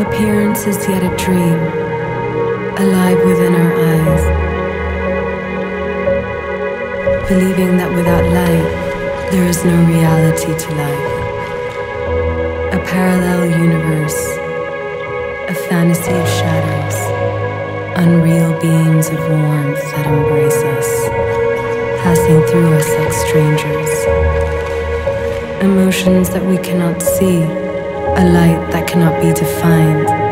Appearance is yet a dream, alive within our eyes, believing that without light, there is no reality to life. A parallel universe, a fantasy of shadows, unreal beings of warmth that embrace us, passing through us like strangers. Emotions that we cannot see, a light that cannot be defined.